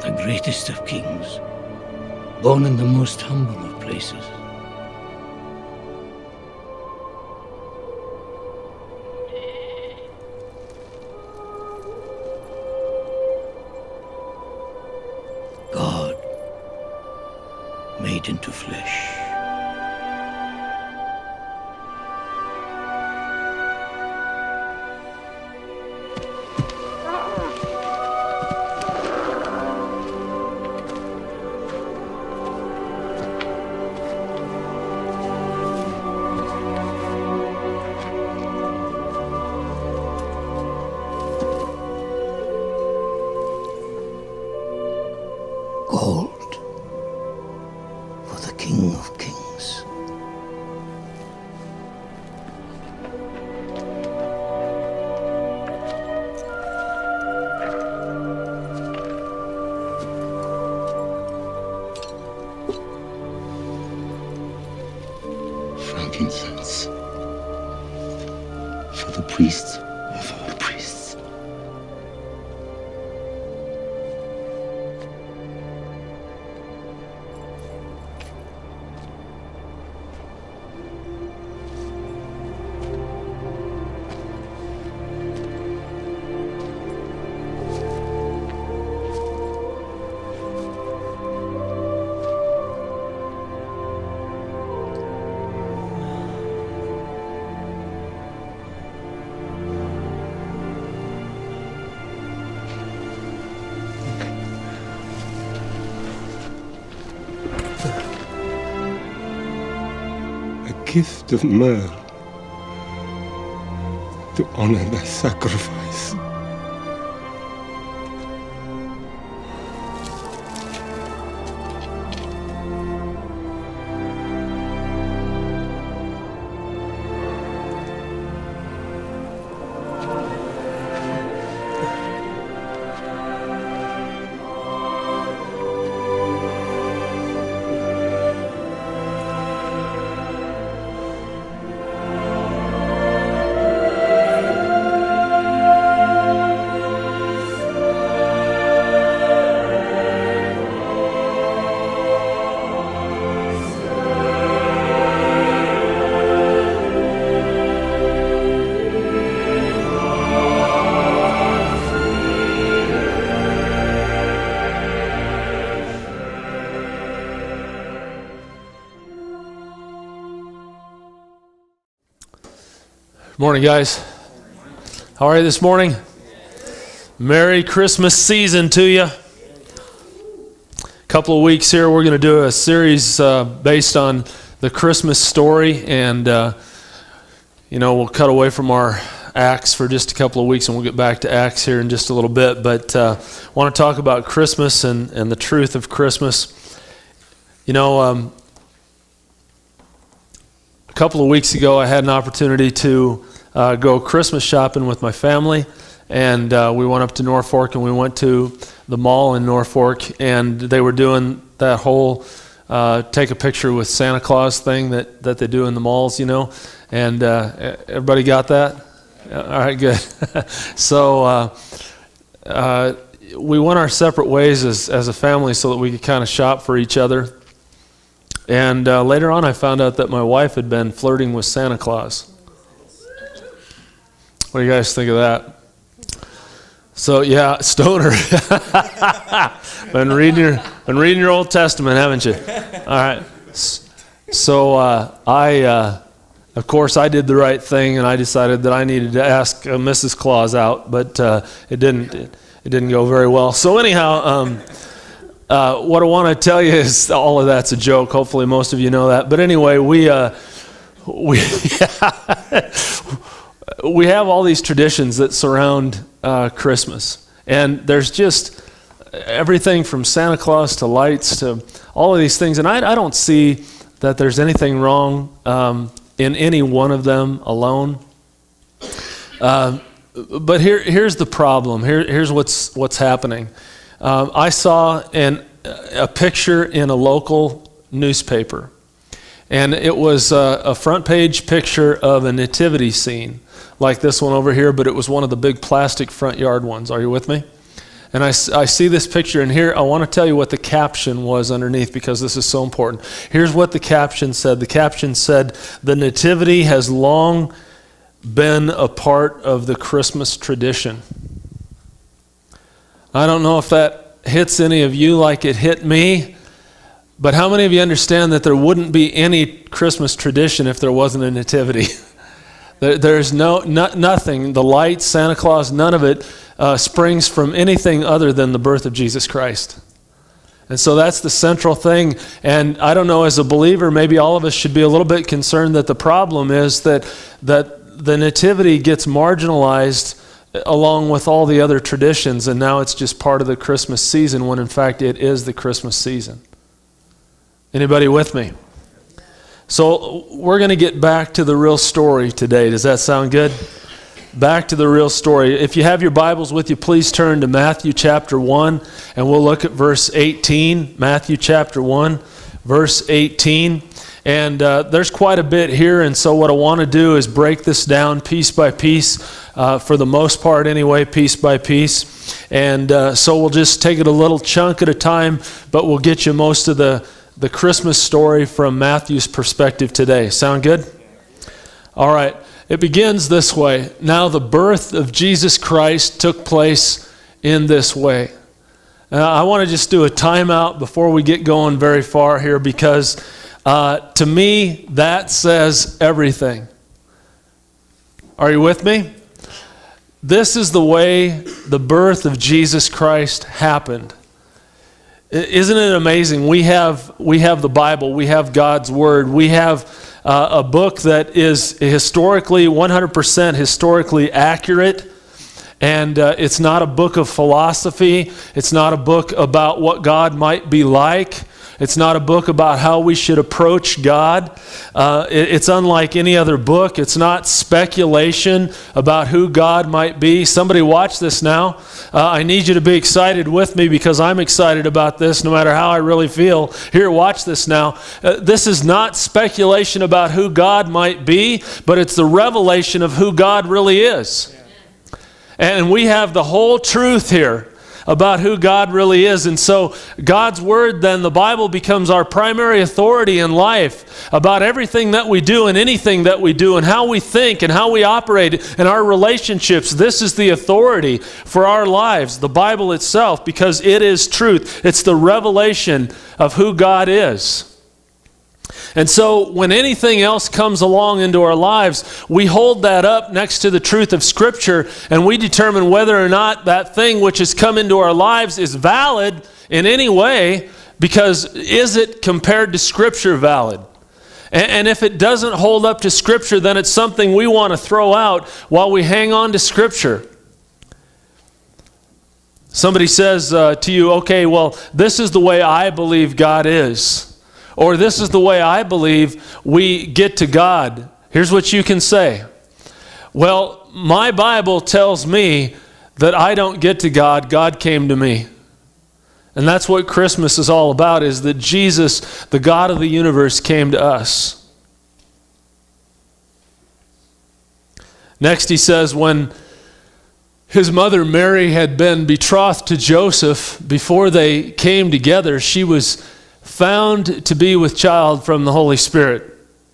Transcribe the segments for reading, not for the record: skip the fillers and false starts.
the greatest of kings, born in the most humble of places. God made into flesh. Gold for the King of Kings. Frankincense for the priests of all priests. Gift of myrrh to honor thy sacrifice. Morning, guys. How are you this morning? Merry Christmas season to you. A couple of weeks here, we're going to do a series based on the Christmas story, and we'll cut away from our Acts for just a couple of weeks, and we'll get back to Acts here in just a little bit. But I want to talk about Christmas and the truth of Christmas. A couple of weeks ago, I had an opportunity to go Christmas shopping with my family, and we went up to Norfolk, and we went to the mall in Norfolk, and they were doing that whole take a picture with Santa Claus thing that they do in the malls, and everybody got that? All right, good. So we went our separate ways as a family so that we could kind of shop for each other. And later on, I found out that my wife had been flirting with Santa Claus. What do you guys think of that? So yeah, stoner. been reading your Old Testament, haven't you? All right. So of course, I did the right thing, and I decided that I needed to ask Mrs. Claus out, but it didn't go very well. So anyhow. What I want to tell you is all of that's a joke. Hopefully most of you know that. But anyway, we have all these traditions that surround Christmas. And there's just everything from Santa Claus to lights to all of these things. And I don't see that there's anything wrong in any one of them alone. But here's the problem. Here's what's happening. I saw a picture in a local newspaper, and it was a front page picture of a nativity scene, like this one over here, but it was one of the big plastic front yard ones. Are you with me? And I see this picture, and here I want to tell you what the caption was underneath, because this is so important. Here's what the caption said. The caption said, "The Nativity has long been a part of the Christmas tradition." I don't know if that hits any of you like it hit me, but how many of you understand that there wouldn't be any Christmas tradition if there wasn't a nativity? There's nothing, the lights, Santa Claus, none of it springs from anything other than the birth of Jesus Christ. And so that's the central thing. And I don't know, as a believer, maybe all of us should be a little bit concerned that the problem is that the nativity gets marginalized along with all the other traditions, and now it's just part of the Christmas season, when in fact it is the Christmas season. Anybody with me? So we're going to get back to the real story today. Does that sound good? Back to the real story. If you have your Bibles with you, please turn to Matthew chapter 1, and we'll look at verse 18. Matthew chapter 1, verse 18. And there's quite a bit here, and so what I want to do is break this down piece by piece, for the most part anyway, piece by piece. And so we'll just take it a little chunk at a time, but we'll get you most of the Christmas story from Matthew's perspective today. Sound good? All right. It begins this way. Now the birth of Jesus Christ took place in this way. I want to just do a timeout before we get going very far here, because to me that says everything. Are you with me? This is the way the birth of Jesus Christ happened. Isn't it amazing? We have the Bible. We have God's Word. We have a book that is historically, 100% historically accurate. And it's not a book of philosophy. It's not a book about what God might be like. It's not a book about how we should approach God. It's unlike any other book. It's not speculation about who God might be. Somebody watch this now. I need you to be excited with me, because I'm excited about this no matter how I really feel. Here, watch this now. This is not speculation about who God might be, but it's the revelation of who God really is. And we have the whole truth here about who God really is. And so God's Word, then, the Bible, becomes our primary authority in life about everything that we do and anything that we do and how we think and how we operate in our relationships. This is the authority for our lives, the Bible itself, because it is truth. It's the revelation of who God is. And so when anything else comes along into our lives, we hold that up next to the truth of Scripture, and we determine whether or not that thing which has come into our lives is valid in any way, because is it compared to Scripture valid? And if it doesn't hold up to Scripture, then it's something we want to throw out while we hang on to Scripture. Somebody says to you, okay, well, this is the way I believe God is. Or this is the way I believe we get to God. Here's what you can say. Well, my Bible tells me that I don't get to God. God came to me. And that's what Christmas is all about, is that Jesus, the God of the universe, came to us. Next he says, when his mother Mary had been betrothed to Joseph, before they came together, she was found to be with child from the Holy Spirit.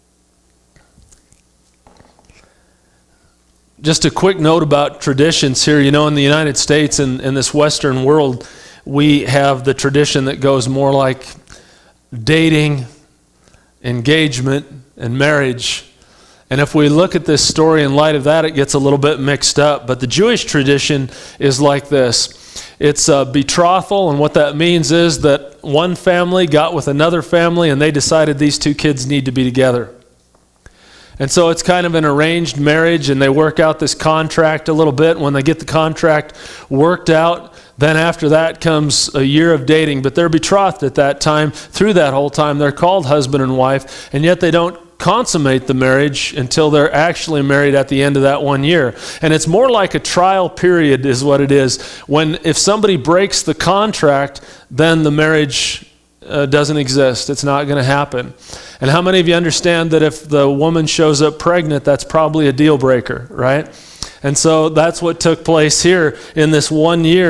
Just a quick note about traditions here. You know, in the United States and in this Western world, we have the tradition that goes more like dating, engagement, and marriage. And if we look at this story in light of that, it gets a little bit mixed up. But the Jewish tradition is like this. It's a betrothal, and what that means is that one family got with another family and they decided these two kids need to be together. And so it's kind of an arranged marriage, and they work out this contract a little bit. When they get the contract worked out, then after that comes a year of dating. But they're betrothed at that time. Through that whole time, they're called husband and wife, and yet they don't consummate the marriage until they're actually married at the end of that 1 year. And it's more like a trial period is what it is. If somebody breaks the contract, then the marriage doesn't exist. It's not going to happen. And how many of you understand that if the woman shows up pregnant, that's probably a deal breaker, right? And so that's what took place here in this 1 year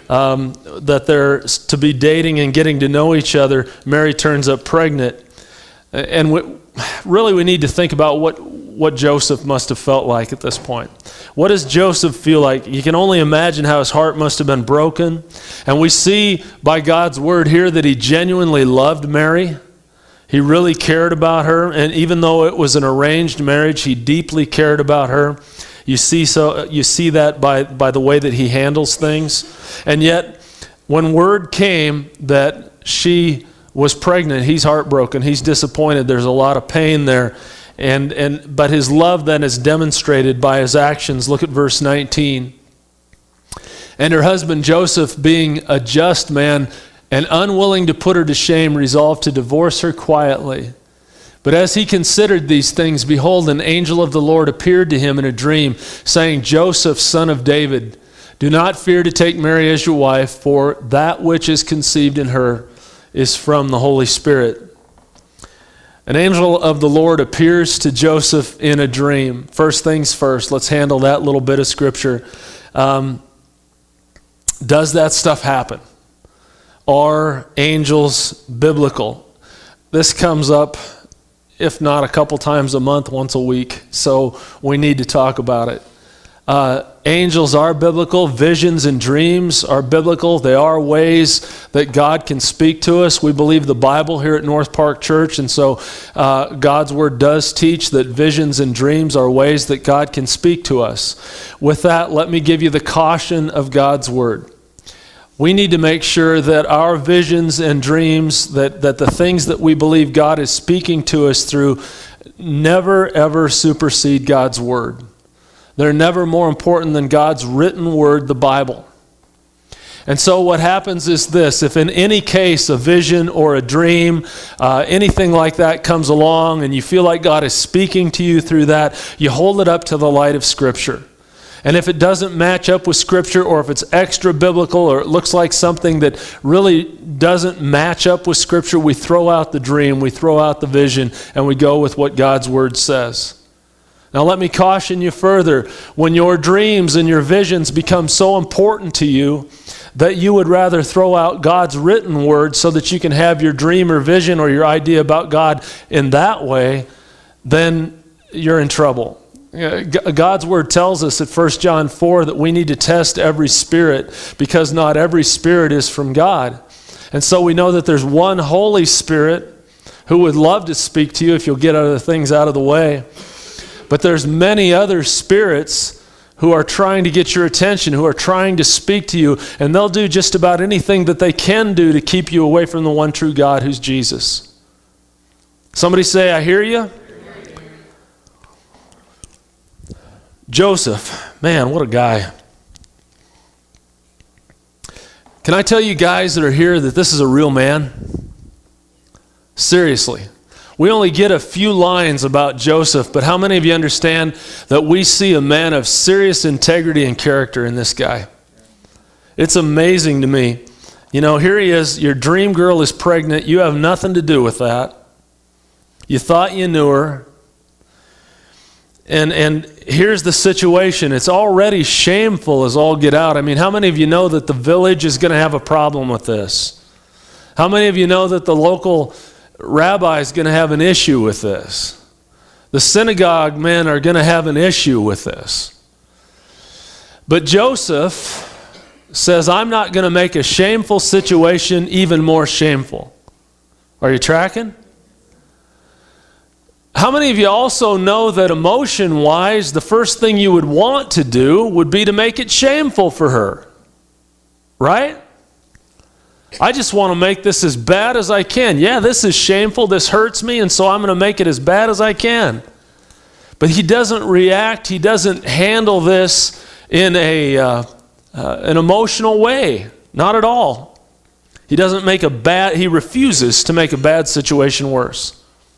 that they're to be dating and getting to know each other, Mary turns up pregnant. And we need to think about what Joseph must have felt like at this point. What does Joseph feel like? You can only imagine how his heart must have been broken. And we see by God's word here that he genuinely loved Mary. He really cared about her. And even though it was an arranged marriage, he deeply cared about her. You see that by the way that he handles things. And yet, when word came that she was pregnant, he's heartbroken, he's disappointed, there's a lot of pain there. But his love then is demonstrated by his actions. Look at verse 19. And her husband Joseph, being a just man and unwilling to put her to shame, resolved to divorce her quietly. But as he considered these things, behold, an angel of the Lord appeared to him in a dream, saying, Joseph, son of David, do not fear to take Mary as your wife, for that which is conceived in her is from the Holy Spirit. An angel of the Lord appears to Joseph in a dream. First things first, let's handle that little bit of scripture. Does that stuff happen? Are angels biblical? This comes up, if not a couple times a month, once a week. So we need to talk about it. Angels are biblical. Visions and dreams are biblical. They are ways that God can speak to us. We believe the Bible here at North Park Church, and so God's Word does teach that visions and dreams are ways that God can speak to us. With that, let me give you the caution of God's Word. We need to make sure that our visions and dreams, that the things that we believe God is speaking to us through, never ever supersede God's Word. They're never more important than God's written word, the Bible. And so what happens is this: if in any case a vision or a dream, anything like that comes along and you feel like God is speaking to you through that, you hold it up to the light of Scripture. And if it doesn't match up with Scripture, or if it's extra biblical, or it looks like something that really doesn't match up with Scripture, we throw out the dream, we throw out the vision, and we go with what God's Word says. Now let me caution you further. When your dreams and your visions become so important to you that you would rather throw out God's written word so that you can have your dream or vision or your idea about God in that way, then you're in trouble. God's word tells us at 1 John 4 that we need to test every spirit, because not every spirit is from God. And so we know that there's one Holy Spirit who would love to speak to you if you'll get other things out of the way. But there's many other spirits who are trying to get your attention, who are trying to speak to you, and they'll do just about anything that they can do to keep you away from the one true God, who's Jesus. Somebody say, I hear you. Joseph, man, what a guy. Can I tell you guys that are here that this is a real man? Seriously. We only get a few lines about Joseph, but how many of you understand that we see a man of serious integrity and character in this guy? It's amazing to me. You know, here he is, your dream girl is pregnant, you have nothing to do with that. You thought you knew her. And here's the situation. It's already shameful as all get out. I mean, how many of you know that the village is going to have a problem with this? How many of you know that the local rabbi is going to have an issue with this? The synagogue men are going to have an issue with this. But Joseph says, I'm not going to make a shameful situation even more shameful. Are you tracking? How many of you also know that emotion-wise, the first thing you would want to do would be to make it shameful for her? Right? I just want to make this as bad as I can. Yeah, this is shameful, this hurts me, and so I'm going to make it as bad as I can. But he doesn't react, he doesn't handle this in an emotional way. Not at all. He refuses to make a bad situation worse.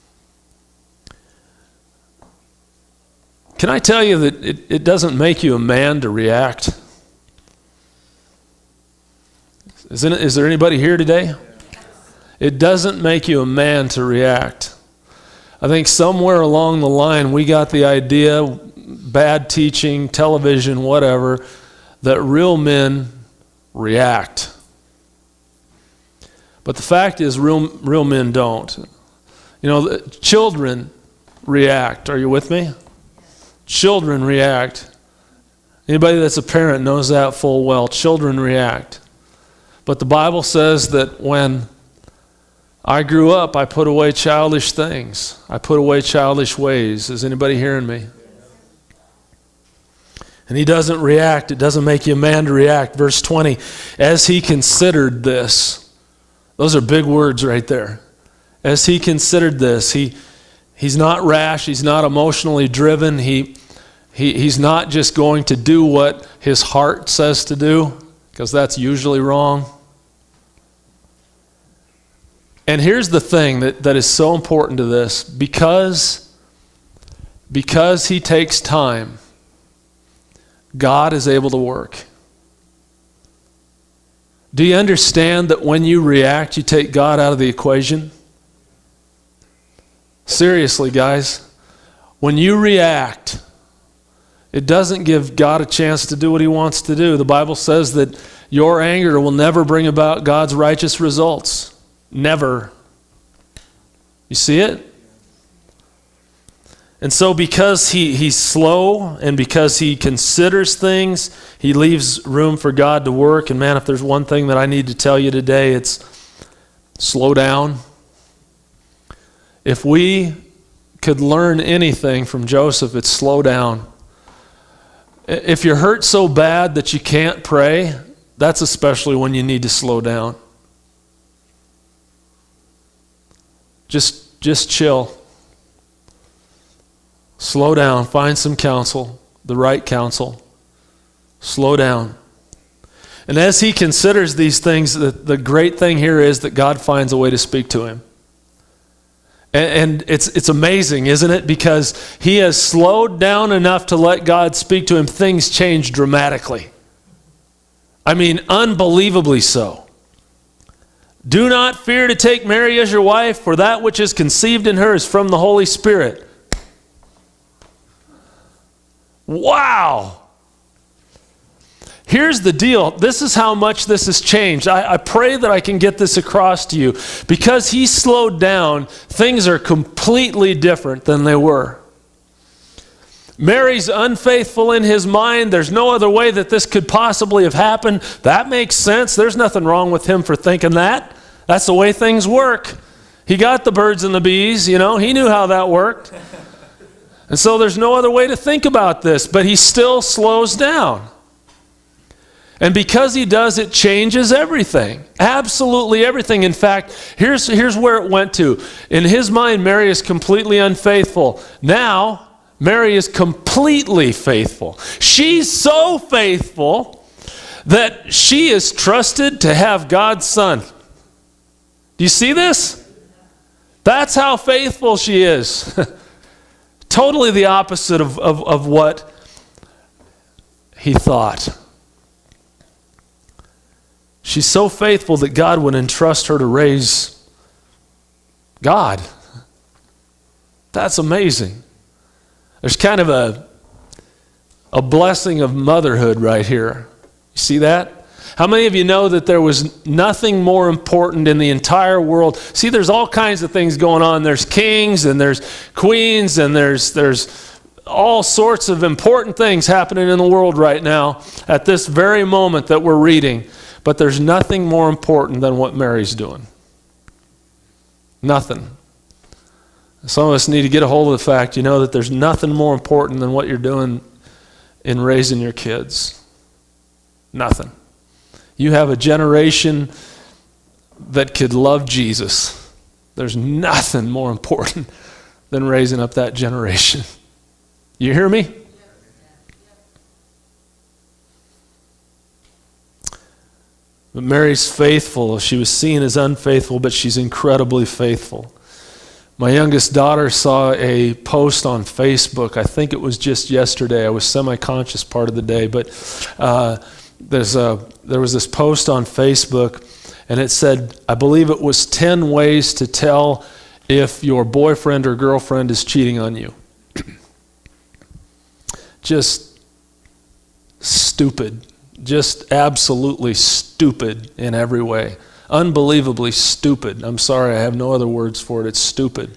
Can I tell you that it doesn't make you a man to react? Is there anybody here today? It doesn't make you a man to react. I think somewhere along the line we got the idea, bad teaching, television, whatever, that real men react. But the fact is, real men don't. You know, children react. Are you with me? Children react. Anybody that's a parent knows that full well. Children react. But the Bible says that when I grew up, I put away childish things. I put away childish ways. Is anybody hearing me? And he doesn't react. It doesn't make you a man to react. Verse 20, as he considered this. Those are big words right there. As he considered this, he's not rash. He's not emotionally driven. He's not just going to do what his heart says to do, because that's usually wrong. And here's the thing that is so important to this. Because he takes time, God is able to work. Do you understand that when you react, you take God out of the equation? Seriously, guys. When you react, it doesn't give God a chance to do what he wants to do. The Bible says that your anger will never bring about God's righteous results. Never. You see it? And so because he's slow and because he considers things, he leaves room for God to work. And man, if there's one thing that I need to tell you today, it's slow down. If we could learn anything from Joseph, it's slow down. If you're hurt so bad that you can't pray, that's especially when you need to slow down. Just chill. Slow down. Find some counsel, the right counsel. Slow down. And as he considers these things, the great thing here is that God finds a way to speak to him. And it's amazing, isn't it? Because he has slowed down enough to let God speak to him. Things change dramatically. I mean, unbelievably so. Do not fear to take Mary as your wife, for that which is conceived in her is from the Holy Spirit. Wow! Here's the deal. This is how much this has changed. I pray that I can get this across to you. Because he slowed down, things are completely different than they were. Mary's unfaithful in his mind. There's no other way that this could possibly have happened. That makes sense. There's nothing wrong with him for thinking that. That's the way things work. He got the birds and the bees, you know. He knew how that worked. And so there's no other way to think about this, but he still slows down. And because he does, it changes everything. Absolutely everything. In fact, here's where it went to. In his mind, Mary is completely unfaithful. Now, Mary is completely faithful. She's so faithful that she is trusted to have God's son. Do you see this? That's how faithful she is. Totally the opposite of what he thought. She's so faithful that God would entrust her to raise God. That's amazing. There's kind of a blessing of motherhood right here. You see that? How many of you know that there was nothing more important in the entire world? See, there's all kinds of things going on. There's kings and there's queens and there's all sorts of important things happening in the world right now at this very moment that we're reading. But there's nothing more important than what Mary's doing. Nothing. Some of us need to get a hold of the fact, you know, that there's nothing more important than what you're doing in raising your kids. Nothing. You have a generation that could love Jesus. There's nothing more important than raising up that generation. You hear me? But Mary's faithful. She was seen as unfaithful, but she's incredibly faithful. My youngest daughter saw a post on Facebook. I think it was just yesterday. I was semi-conscious part of the day, but there was this post on Facebook, and it said, I believe it was 10 ways to tell if your boyfriend or girlfriend is cheating on you. Just stupid. Just absolutely stupid in every way. Unbelievably stupid. I'm sorry, I have no other words for it. It's stupid.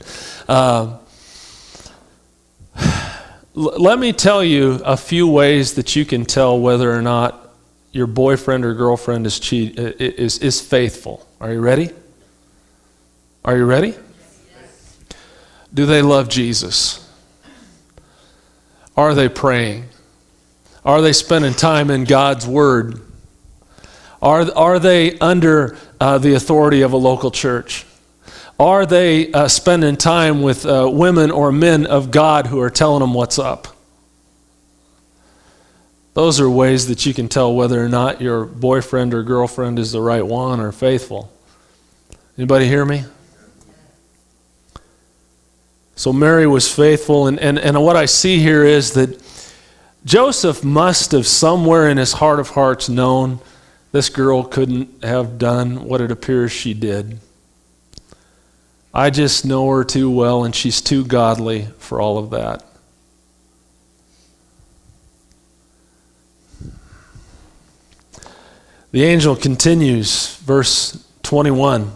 Let me tell you a few ways that you can tell whether or not your boyfriend or girlfriend is faithful. Are you ready? Are you ready? Yes. Do they love Jesus? Are they praying? Are they spending time in God's Word? Are they under the authority of a local church? Are they spending time with women or men of God who are telling them what's up? Those are ways that you can tell whether or not your boyfriend or girlfriend is the right one or faithful. Anybody hear me? So Mary was faithful, and what I see here is that Joseph must have somewhere in his heart of hearts known this girl couldn't have done what it appears she did. I just know her too well, and she's too godly for all of that. The angel continues, verse 21.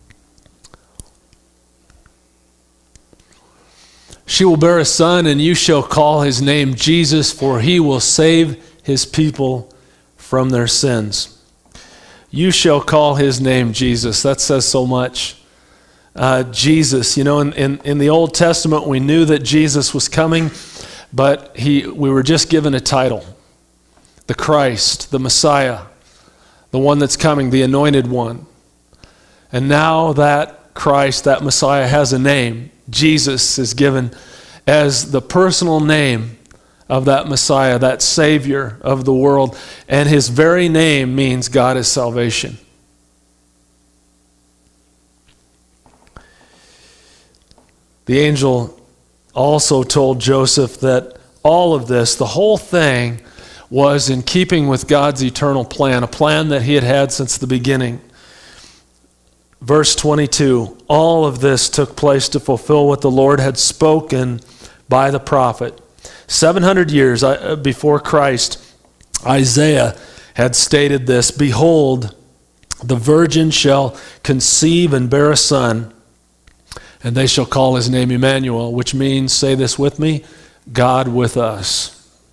She will bear a son, and you shall call his name Jesus, for he will save his people from their sins. You shall call his name Jesus. That says so much. Jesus, you know, in the Old Testament, we knew that Jesus was coming, but we were just given a title. The Christ, the Messiah, the one that's coming, the anointed one. And now that Christ, that Messiah, has a name. Jesus is given as the personal name of that Messiah, that Savior of the world. And his very name means God is salvation. The angel also told Joseph that all of this, the whole thing, was in keeping with God's eternal plan, a plan that he had had since the beginning. Verse 22, all of this took place to fulfill what the Lord had spoken by the prophet. 700 years before Christ, Isaiah had stated this, behold, the virgin shall conceive and bear a son, and they shall call his name Emmanuel, which means, say this with me, God with us.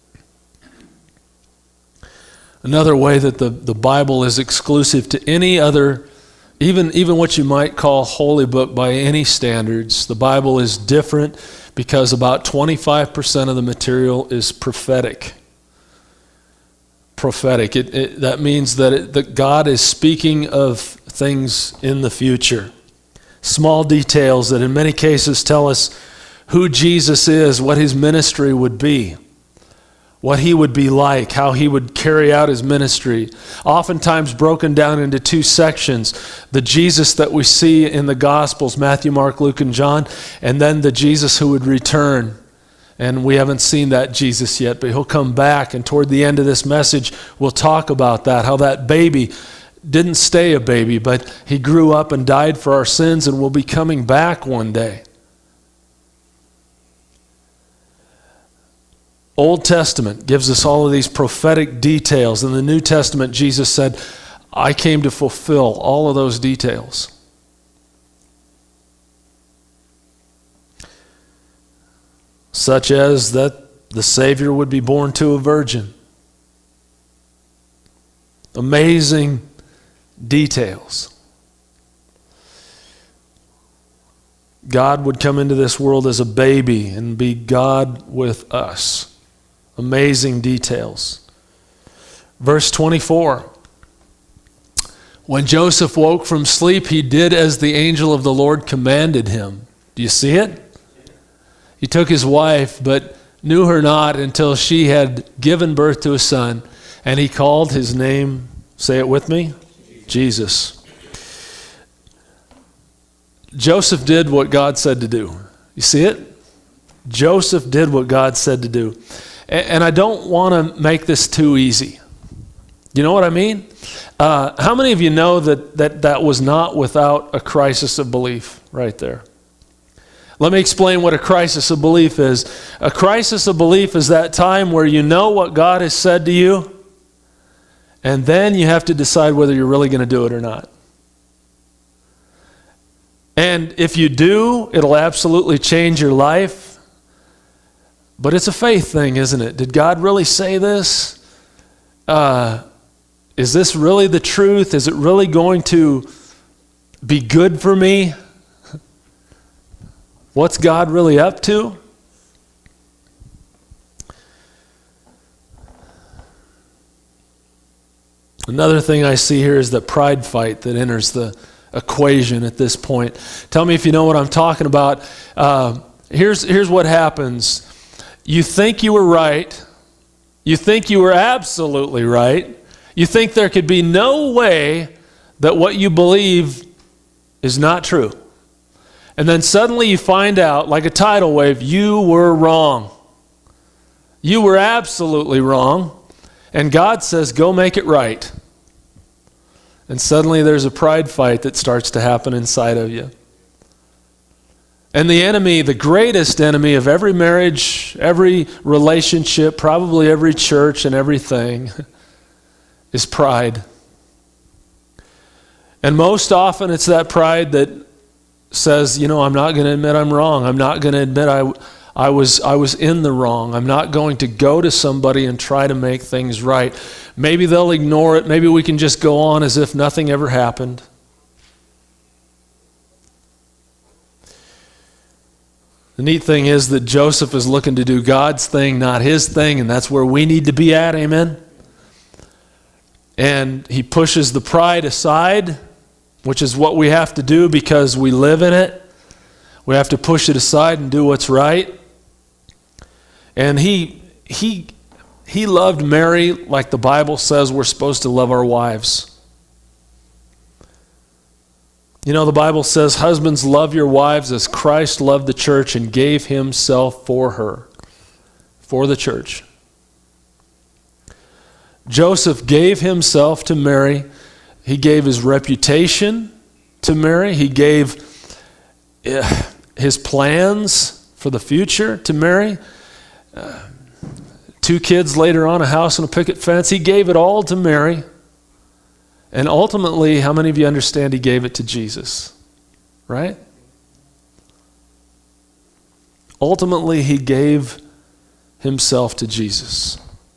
Another way that the Bible is exclusive to any other, even what you might call holy book by any standards, the Bible is different because about 25% of the material is prophetic. Prophetic. That means that God is speaking of things in the future. Small details that in many cases tell us who Jesus is, what his ministry would be, what he would be like, how he would carry out his ministry. Oftentimes broken down into two sections. The Jesus that we see in the Gospels, Matthew, Mark, Luke, and John, and then the Jesus who would return. And we haven't seen that Jesus yet, but he'll come back. And toward the end of this message, we'll talk about that, how that baby didn't stay a baby, but he grew up and died for our sins and will be coming back one day. Old Testament gives us all of these prophetic details. In the New Testament, Jesus said, I came to fulfill all of those details. Such as that the Savior would be born to a virgin. Amazing details. God would come into this world as a baby and be God with us. Amazing details. Verse 24. When Joseph woke from sleep, he did as the angel of the Lord commanded him. Do you see it? He took his wife, but knew her not until she had given birth to a son, and he called his name, say it with me, Jesus. Joseph did what God said to do. You see it? Joseph did what God said to do. And I don't want to make this too easy. You know what I mean? How many of you know that was not without a crisis of belief right there? Let me explain what a crisis of belief is. A crisis of belief is that time where you know what God has said to you, And then you have to decide whether you're really going to do it or not. And if you do, it'll absolutely change your life. But it's a faith thing, isn't it? Did God really say this? Is this really the truth? Is it really going to be good for me? What's God really up to? Another thing I see here is the pride fight that enters the equation at this point. Tell me if you know what I'm talking about. Here's what happens. You think you were right. You think you were absolutely right. You think there could be no way that what you believe is not true. And then suddenly you find out, like a tidal wave, you were wrong. You were absolutely wrong. And God says, go make it right. And suddenly there's a pride fight that starts to happen inside of you. And the enemy, the greatest enemy of every marriage, every relationship, probably every church and everything, is pride. And most often it's that pride that says, you know, I'm not going to admit I'm wrong. I'm not going to admit I was in the wrong. I'm not going to go to somebody and try to make things right. Maybe they'll ignore it. Maybe we can just go on as if nothing ever happened. The neat thing is that Joseph is looking to do God's thing, not his thing, and that's where we need to be at, amen? And he pushes the pride aside, which is what we have to do because we live in it. We have to push it aside and do what's right. And he loved Mary like the Bible says we're supposed to love our wives. You know, the Bible says, husbands, love your wives as Christ loved the church and gave himself for her, for the church. Joseph gave himself to Mary. He gave his reputation to Mary. He gave his plans for the future to Mary. 2 kids later on, a house and a picket fence. He gave it all to Mary. And ultimately, how many of you understand he gave it to Jesus? Right? Ultimately, he gave himself to Jesus.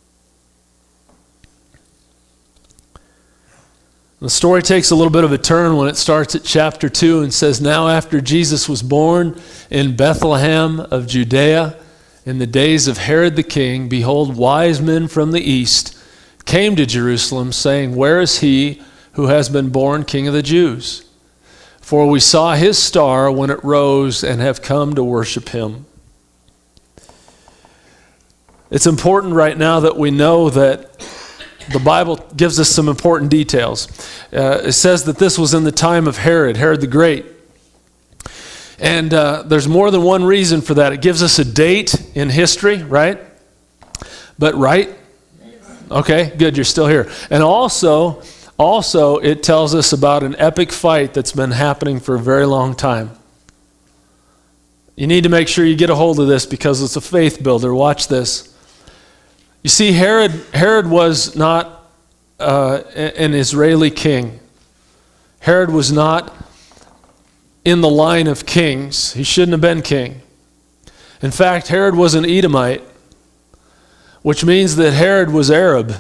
The story takes a little bit of a turn when it starts at chapter 2 and says, now after Jesus was born in Bethlehem of Judea, in the days of Herod the king, behold, wise men from the east came to Jerusalem, saying, where is he who has been born King of the Jews? For we saw his star when it rose and have come to worship him. It's important right now that we know that the Bible gives us some important details. It says that this was in the time of Herod the Great. And there's more than one reason for that. It gives us a date in history, right? But right? Okay, good, you're still here. And also it tells us about an epic fight that's been happening for a very long time. You need to make sure you get a hold of this because it's a faith builder. Watch this. You see, Herod was not an Israeli king. Herod was not in the line of kings. He shouldn't have been king. In fact, Herod was an Edomite, which means that Herod was Arab.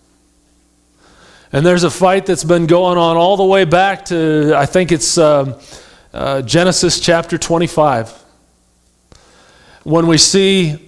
And there's a fight that's been going on all the way back to, I think it's Genesis chapter 25. When we see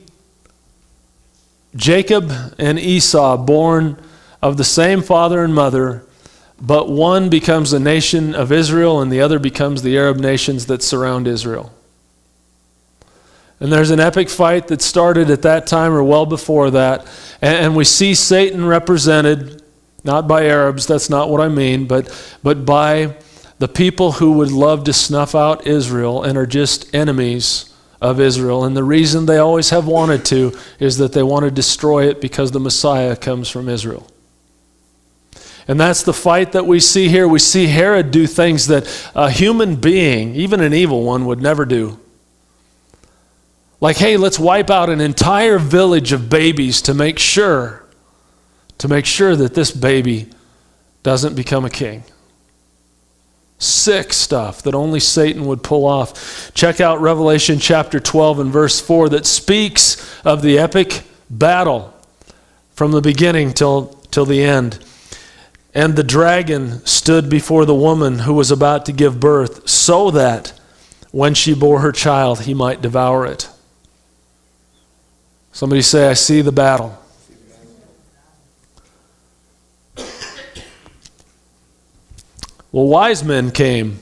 Jacob and Esau born of the same father and mother, but one becomes a nation of Israel and the other becomes the Arab nations that surround Israel. And there's an epic fight that started at that time or well before that. And we see Satan represented, not by Arabs, that's not what I mean, but by the people who would love to snuff out Israel and are just enemies of Israel. And the reason they always have wanted to is that they want to destroy it because the Messiah comes from Israel. And that's the fight that we see here. We see Herod do things that a human being, even an evil one, would never do. Like, hey, let's wipe out an entire village of babies to make sure to make sure that this baby doesn't become a king. Sick stuff that only Satan would pull off. Check out Revelation chapter 12 and verse 4 that speaks of the epic battle from the beginning till the end. And the dragon stood before the woman who was about to give birth, so that when she bore her child, he might devour it. Somebody say, I see the battle. Well, wise men came.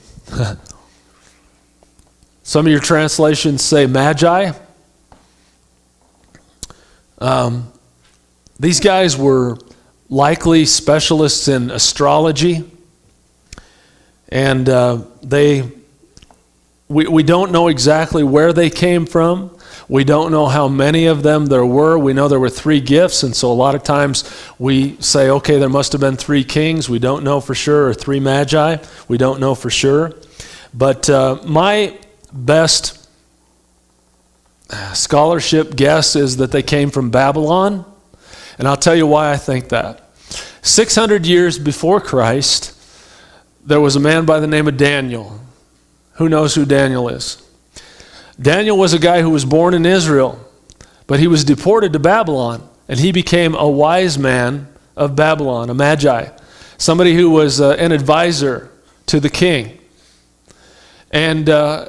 Some of your translations say magi. These guys were likely specialists in astrology. And we don't know exactly where they came from. We don't know how many of them there were. We know there were 3 gifts, and so a lot of times we say, okay, there must have been 3 kings. We don't know for sure, or 3 magi. We don't know for sure. But my best scholarship guess is that they came from Babylon, and I'll tell you why I think that. 600 years before Christ, there was a man by the name of Daniel. Who knows who Daniel is? Daniel was a guy who was born in Israel, but he was deported to Babylon, and he became a wise man of Babylon, a magi, somebody who was an advisor to the king. And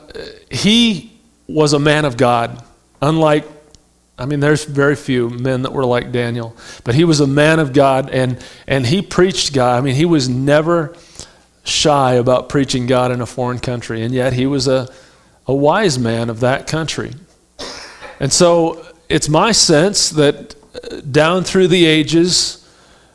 he was a man of God, unlike, there's very few men that were like Daniel, but he was a man of God, and he preached God. He was never shy about preaching God in a foreign country, and yet he was a wise man of that country. And so it's my sense that down through the ages,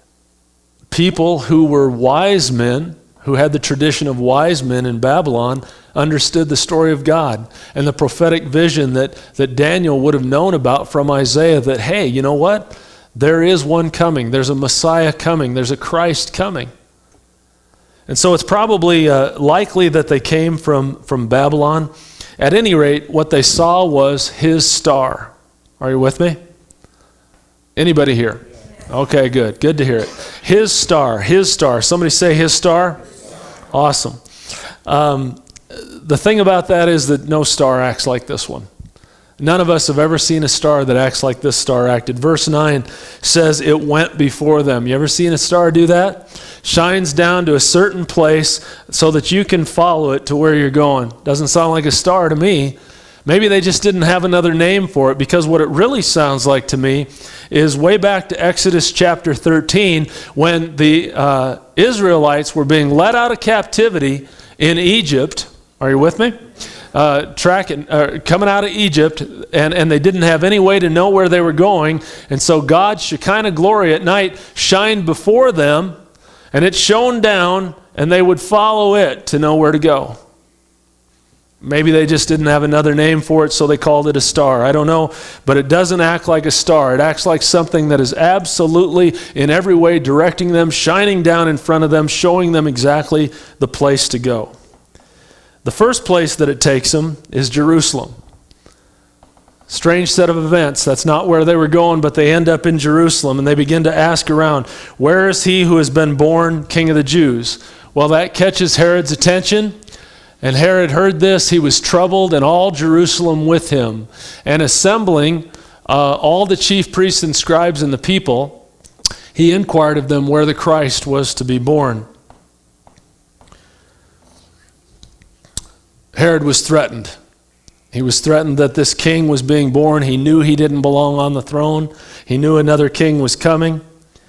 people who were wise men, who had the tradition of wise men in Babylon, understood the story of God and the prophetic vision that Daniel would have known about from Isaiah, that, hey, you know what? There is one coming. There's a Messiah coming. There's a Christ coming. And so it's probably likely that they came from Babylon. At any rate, what they saw was his star. Are you with me? Anybody here? Okay, good. Good to hear it. His star, his star. Somebody say his star? Awesome. The thing about that is that no star acts like this one. None of us have ever seen a star that acts like this star acted. Verse 9 says it went before them. You ever seen a star do that? Shines down to a certain place so that you can follow it to where you're going. Doesn't sound like a star to me. Maybe they just didn't have another name for it, because what it really sounds like to me is way back to Exodus chapter 13, when the Israelites were being led out of captivity in Egypt. Are you with me? Coming out of Egypt, and they didn't have any way to know where they were going, and so God's Shekinah glory at night shined before them, and it shone down, and they would follow it to know where to go. Maybe they just didn't have another name for it, so they called it a star. I don't know, but it doesn't act like a star. It acts like something that is absolutely in every way directing them, shining down in front of them, showing them exactly the place to go. The first place that it takes them is Jerusalem. Strange set of events. That's not where they were going, but they end up in Jerusalem, and they begin to ask around, where is he who has been born King of the Jews? Well, that catches Herod's attention, and Herod heard this. He was troubled, and all Jerusalem with him. And assembling all the chief priests and scribes and the people, he inquired of them where the Christ was to be born. Herod was threatened. He was threatened that this king was being born. He knew he didn't belong on the throne. He knew another king was coming.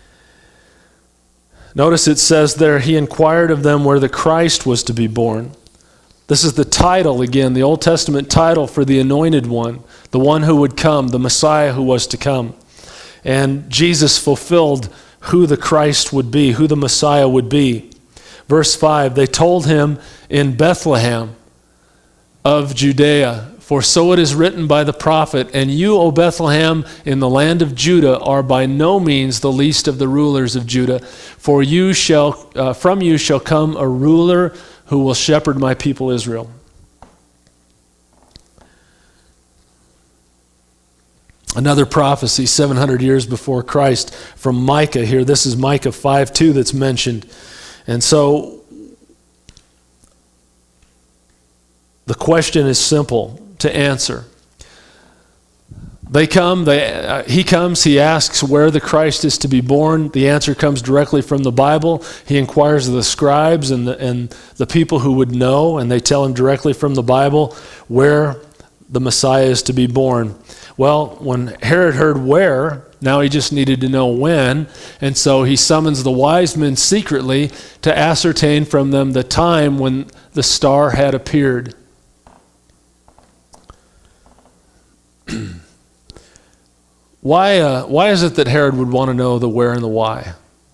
Notice it says there, he inquired of them where the Christ was to be born. This is the title again, the Old Testament title for the anointed one, the one who would come, the Messiah who was to come. And Jesus fulfilled who the Christ would be, who the Messiah would be. Verse 5, they told him in Bethlehem of Judea, for so it is written by the prophet, and you, O Bethlehem, in the land of Judah, are by no means the least of the rulers of Judah, for from you shall come a ruler who will shepherd my people Israel. Another prophecy 700 years before Christ from Micah here. This is Micah 5:2 that's mentioned. And so the question is simple to answer. He comes, he asks where the Christ is to be born. The answer comes directly from the Bible. He inquires of the scribes and the people who would know, and they tell him directly from the Bible where the Messiah is to be born. Well, when Herod heard where, now he just needed to know when, and so he summons the wise men secretly to ascertain from them the time when the star had appeared. Why is it that Herod would want to know the where and the why?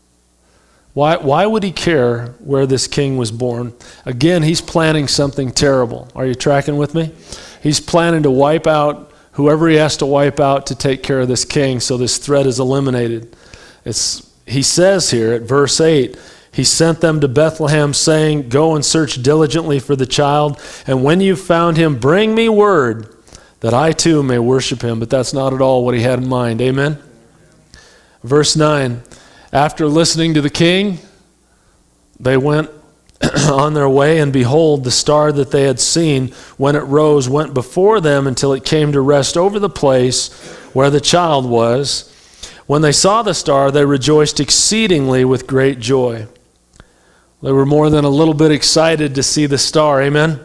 Why would he care where this king was born? Again, he's planning something terrible. Are you tracking with me? He's planning to wipe out whoever he has to wipe out to take care of this king, so this threat is eliminated. He says here at verse 8, he sent them to Bethlehem saying, "Go and search diligently for the child, and when you've found him, bring me word that I too may worship him." But that's not at all what he had in mind. Amen? Verse 9, after listening to the king, they went on their way, and behold, the star that they had seen when it rose went before them until it came to rest over the place where the child was. When they saw the star, they rejoiced exceedingly with great joy. They were more than a little bit excited to see the star. Amen?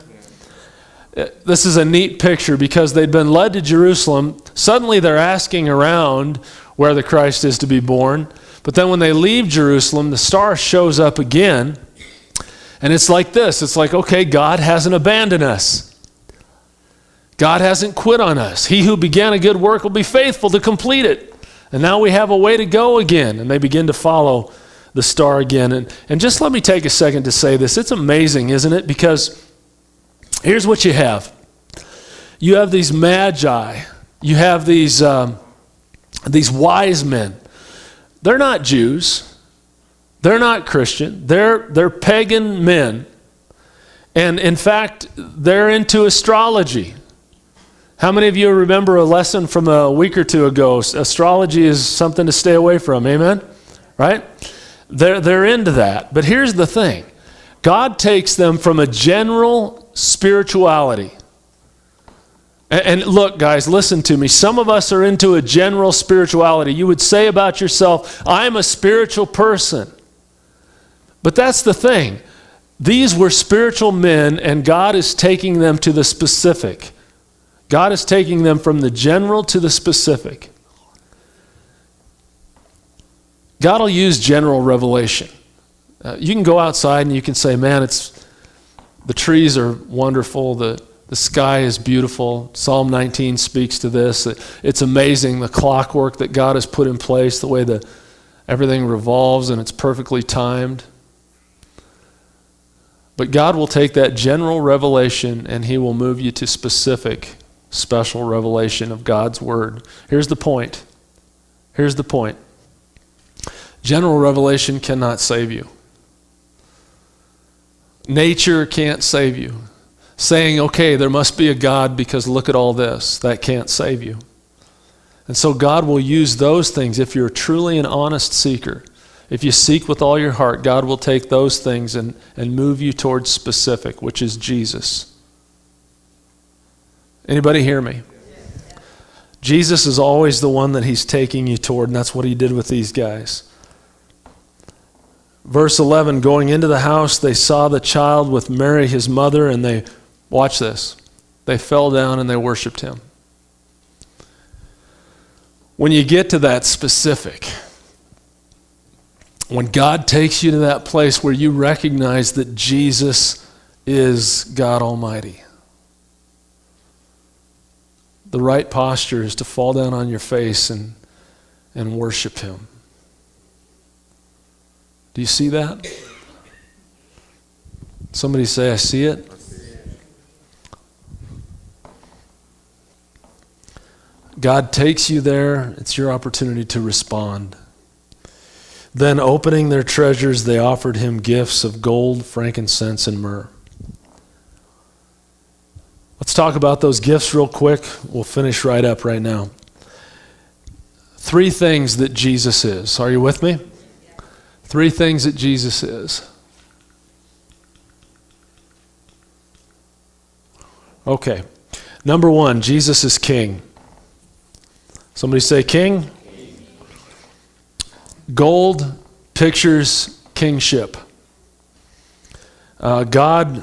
This is a neat picture because they'd been led to Jerusalem. Suddenly they're asking around where the Christ is to be born. But then when they leave Jerusalem, the star shows up again. And it's like this. It's like, okay, God hasn't abandoned us. God hasn't quit on us. He who began a good work will be faithful to complete it. And now we have a way to go again. And they begin to follow the star again. And just let me take a second to say this. It's amazing, isn't it? Because here's what you have. You have these magi. You have these wise men. They're not Jews. They're not Christian. They're pagan men. And in fact, they're into astrology. How many of you remember a lesson from a week or two ago? Astrology is something to stay away from. Amen? Right? They're into that. But here's the thing. God takes them from a general spirituality. And look, guys, listen to me. Some of us are into a general spirituality. You would say about yourself, I'm a spiritual person. But that's the thing. These were spiritual men, and God is taking them to the specific. God is taking them from the general to the specific. God will use general revelation. You can go outside and you can say, man, the trees are wonderful, the sky is beautiful. Psalm 19 speaks to this. It's amazing the clockwork that God has put in place, the way that everything revolves and it's perfectly timed. But God will take that general revelation and he will move you to specific, special revelation of God's word. Here's the point. Here's the point. General revelation cannot save you. Nature can't save you. Saying, okay, there must be a God because look at all this, that can't save you. And so God will use those things. If you're truly an honest seeker, if you seek with all your heart, God will take those things and move you towards specific, which is Jesus. Anybody hear me? Jesus is always the one that he's taking you toward, and that's what he did with these guys. Verse 11, going into the house, they saw the child with Mary, his mother, and they, watch this, they fell down and they worshiped him. When you get to that specific, when God takes you to that place where you recognize that Jesus is God Almighty, the right posture is to fall down on your face and worship him. Do you see that? Somebody say, I see it. God takes you there. It's your opportunity to respond. Then opening their treasures, they offered him gifts of gold, frankincense, and myrrh. Let's talk about those gifts real quick. We'll finish right up right now. three things that Jesus is. Are you with me? Three things that Jesus is. Okay. Number one, Jesus is king. Somebody say king. Gold pictures kingship. Gold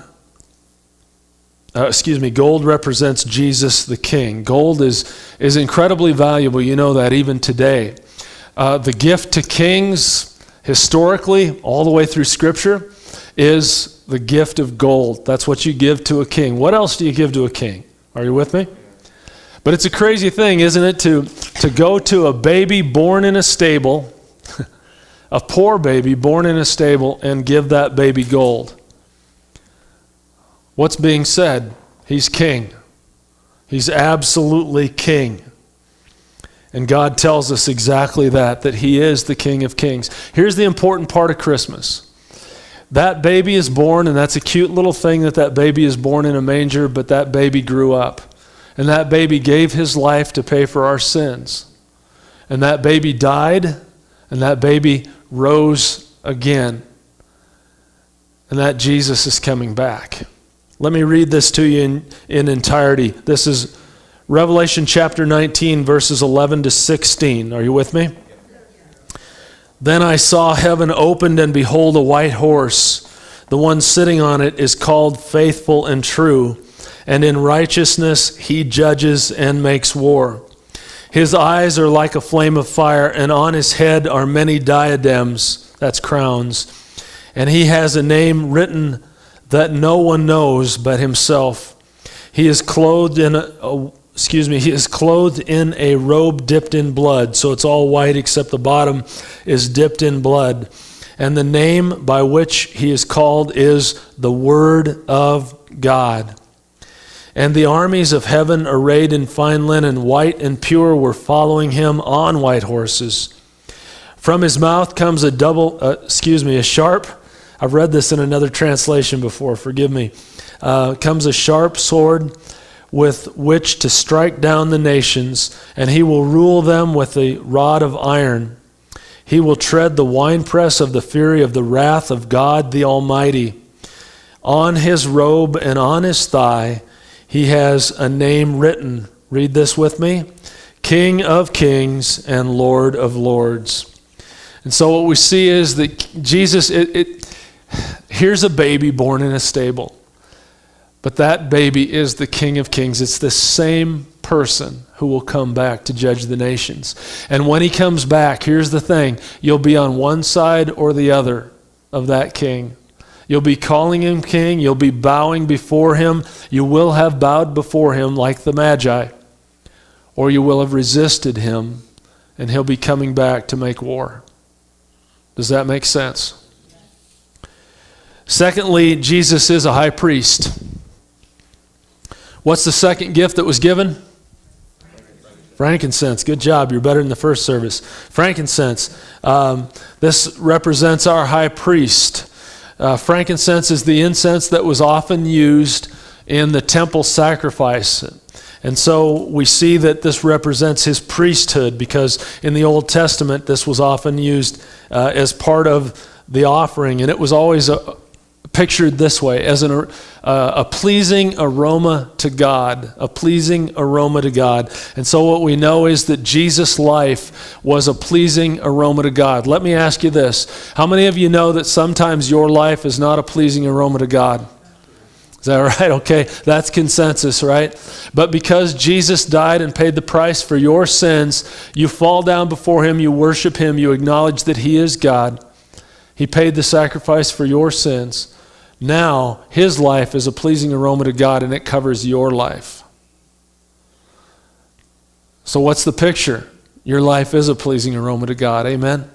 represents Jesus the King. Gold is incredibly valuable. You know that even today. The gift to kings, historically, all the way through Scripture, is the gift of gold. That's what you give to a king. What else do you give to a king? Are you with me? But it's a crazy thing, isn't it, to go to a baby born in a stable, a poor baby born in a stable, and give that baby gold. What's being said? He's king. He's absolutely king. And God tells us exactly that he is the King of Kings. Here's the important part of Christmas. That baby is born, and that's a cute little thing that baby is born in a manger, but that baby grew up. And that baby gave his life to pay for our sins. And that baby died, and that baby rose again. And that Jesus is coming back. Let me read this to you in entirety. This is Revelation chapter 19, verses 11 to 16. Are you with me? Then I saw heaven opened, and behold, a white horse. The one sitting on it is called Faithful and True, and in righteousness he judges and makes war. His eyes are like a flame of fire, and on his head are many diadems, that's crowns. And he has a name written that no one knows but himself. He is clothed in a robe dipped in blood, so it's all white except the bottom is dipped in blood. And the name by which he is called is the Word of God. And the armies of heaven, arrayed in fine linen, white and pure, were following him on white horses. From his mouth comes a sharp, I've read this in another translation before, forgive me, comes a sharp sword with which to strike down the nations, and he will rule them with a rod of iron. He will tread the winepress of the fury of the wrath of God the Almighty. On his robe and on his thigh, he has a name written. Read this with me. King of Kings and Lord of Lords. And so what we see is that Jesus, here's a baby born in a stable. But that baby is the King of Kings. It's the same person who will come back to judge the nations. And when he comes back, here's the thing. You'll be on one side or the other of that king. You'll be calling him king. You'll be bowing before him. You will have bowed before him like the Magi. Or you will have resisted him, and he'll be coming back to make war. Does that make sense? Secondly, Jesus is a high priest. What's the second gift that was given? Frankincense. Good job. You're better than the first service. Frankincense. This represents our high priest. Frankincense is the incense that was often used in the temple sacrifice. And so we see that this represents his priesthood, because in the Old Testament this was often used as part of the offering, and it was always pictured this way, as a pleasing aroma to God, a pleasing aroma to God. And so what we know is that Jesus' life was a pleasing aroma to God. Let me ask you this. How many of you know that sometimes your life is not a pleasing aroma to God? Is that right? Okay, that's consensus, right? But because Jesus died and paid the price for your sins, you fall down before him, you worship him, you acknowledge that he is God. He paid the sacrifice for your sins. Now, his life is a pleasing aroma to God, and it covers your life. So what's the picture? Your life is a pleasing aroma to God. Amen?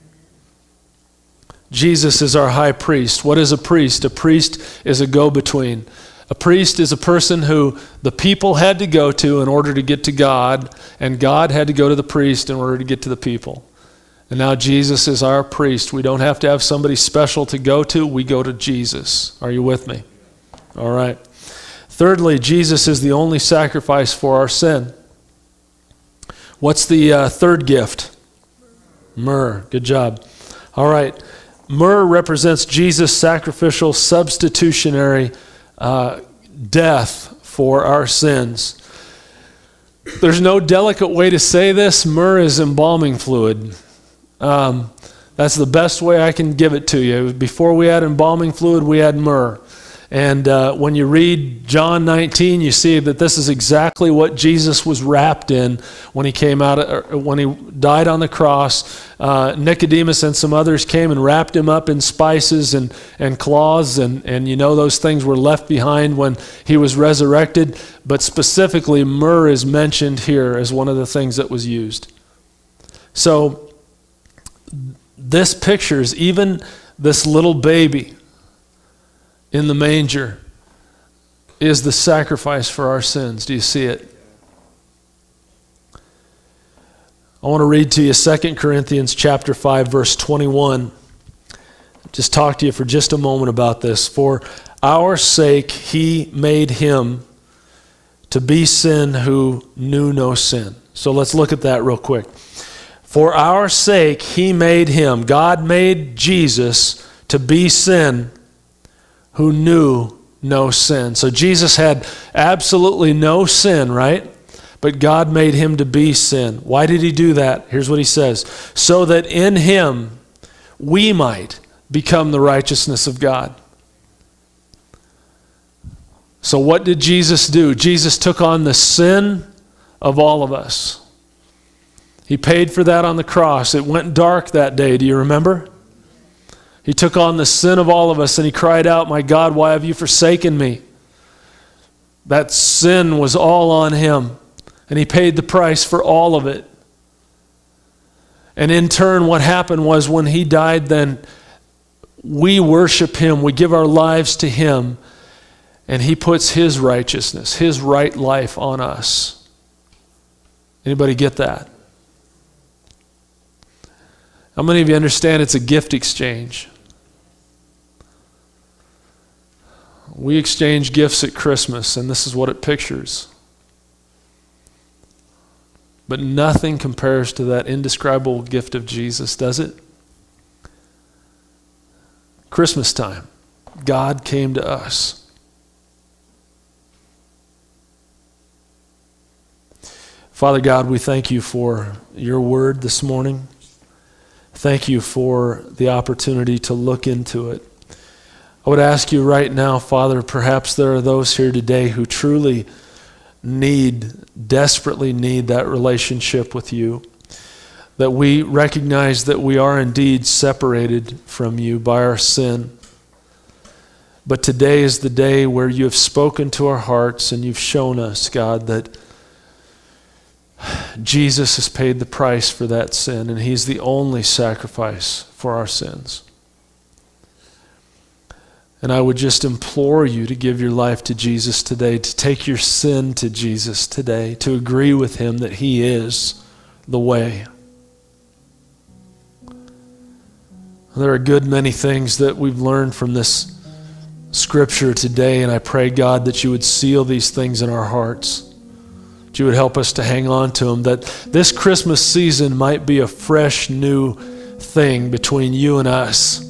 Jesus is our high priest. What is a priest? A priest is a go-between. A priest is a person who the people had to go to in order to get to God, and God had to go to the priest in order to get to the people. And now Jesus is our priest. We don't have to have somebody special to go to. We go to Jesus. Are you with me? All right. Thirdly, Jesus is the only sacrifice for our sin. What's the third gift? Myrrh. Good job. All right. Myrrh represents Jesus' sacrificial, substitutionary death for our sins. There's no delicate way to say this. Myrrh is embalming fluid. That's the best way I can give it to you. Before we had embalming fluid, we had myrrh. And when you read John 19, you see that this is exactly what Jesus was wrapped in when he came out, when he died on the cross. Nicodemus and some others came and wrapped him up in spices and cloths, and you know those things were left behind when he was resurrected. But specifically, myrrh is mentioned here as one of the things that was used. So this pictures even this little baby in the manger is the sacrifice for our sins. Do you see it? I want to read to you 2 Corinthians chapter 5, verse 21. Just talk to you for just a moment about this. For our sake he made him to be sin who knew no sin. So let's look at that real quick. For our sake he made him, God made Jesus to be sin who knew no sin. So Jesus had absolutely no sin, right? But God made him to be sin. Why did he do that? Here's what he says. So that in him we might become the righteousness of God. So what did Jesus do? Jesus took on the sin of all of us. He paid for that on the cross. It went dark that day. Do you remember? He took on the sin of all of us and he cried out, "My God, why have you forsaken me?" That sin was all on him, and he paid the price for all of it. And in turn, what happened was when he died, then we worship him, we give our lives to him, and he puts his righteousness, his right life on us. Anybody get that? How many of you understand it's a gift exchange? We exchange gifts at Christmas, and this is what it pictures. But nothing compares to that indescribable gift of Jesus, does it? Christmas time, God came to us. Father God, we thank you for your word this morning. Thank you for the opportunity to look into it. I would ask you right now, Father, perhaps there are those here today who truly desperately need that relationship with you, that we recognize that we are indeed separated from you by our sin. But today is the day where you have spoken to our hearts and you've shown us, God, that Jesus has paid the price for that sin, and he's the only sacrifice for our sins. And I would just implore you to give your life to Jesus today, to take your sin to Jesus today, to agree with him that he is the way. There are a good many things that we've learned from this scripture today, and I pray, God, that you would seal these things in our hearts, that you would help us to hang on to them, that this Christmas season might be a fresh new thing between you and us.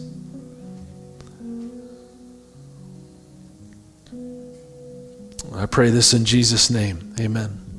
I pray this in Jesus' name. Amen.